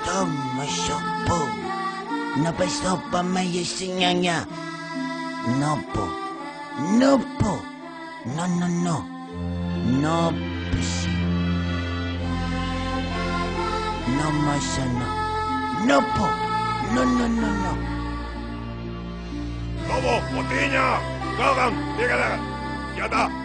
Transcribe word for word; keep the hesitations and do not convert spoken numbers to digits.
Toma sopo. Napasopa mayasinyanya. No po. No po. No, no, no. No pisi. No masano. No po. No, no, no, no. Lobo, Botiña, Logan, dígale. Ya está.